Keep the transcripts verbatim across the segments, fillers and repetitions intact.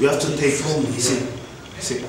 You have to take home. See, see.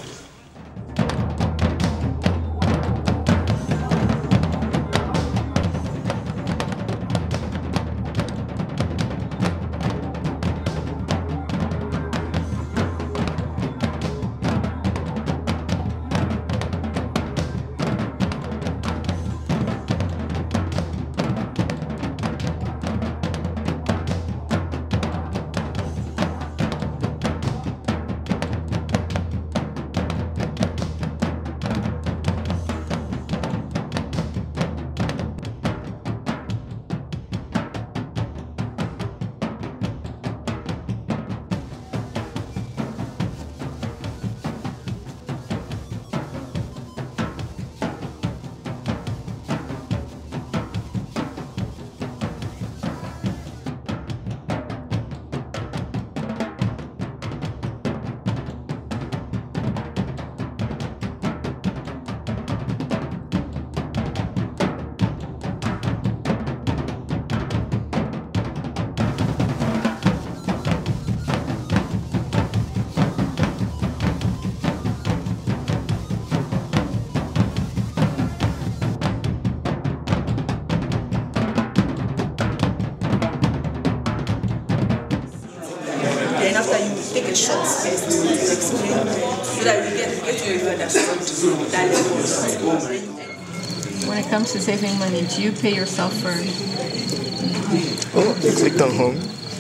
Then after you take a short space to explain, so that you get, get to know if you understood that level. When it comes to saving money, do you pay yourself for? Oh, ik klik dan home.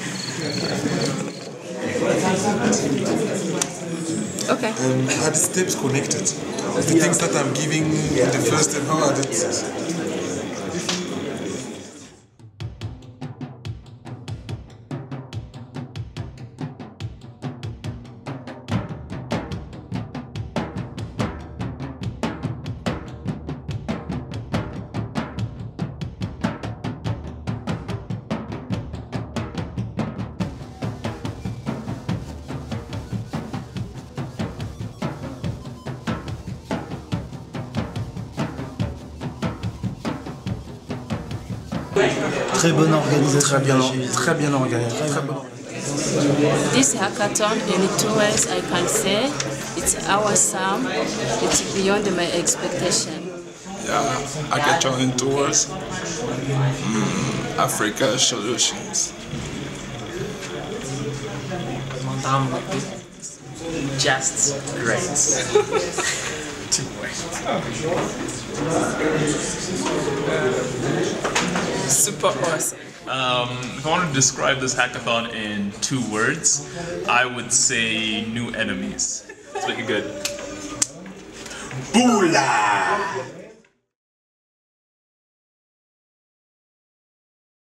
Okay. Um, are the steps connected? The things that I'm giving in the first step, how are they? Très bonne organisation. Très bien, très bien organisé. Très bon. This hackathon in two ways I can say it's awesome, it's beyond my expectation. Yeah, hackathon in tours, mm, Africa solutions. Just great. Super awesome. Um, if I want to describe this hackathon in two words, I would say new enemies. Let's make it good. Boola!